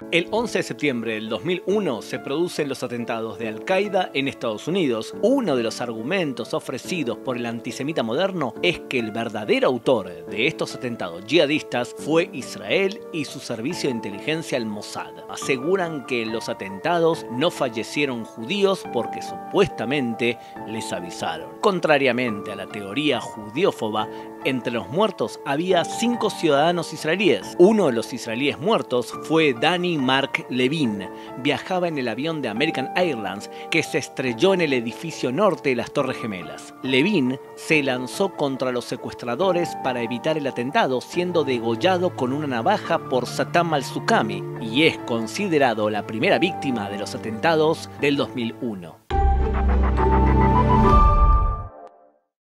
El 11 de septiembre del 2001 se producen los atentados de Al-Qaeda en Estados Unidos. Uno de los argumentos ofrecidos por el antisemita moderno es que el verdadero autor de estos atentados yihadistas fue Israel y su servicio de inteligencia, el Mossad. Aseguran que en los atentados no fallecieron judíos porque supuestamente les avisaron. Contrariamente a la teoría judiófoba, entre los muertos había 5 ciudadanos israelíes. Uno de los israelíes muertos fue Danny Mark Levin. Viajaba en el avión de American Airlines que se estrelló en el edificio norte de las Torres Gemelas. Levin se lanzó contra los secuestradores para evitar el atentado, siendo degollado con una navaja por Satam al-Suqami, y es considerado la primera víctima de los atentados del 2001.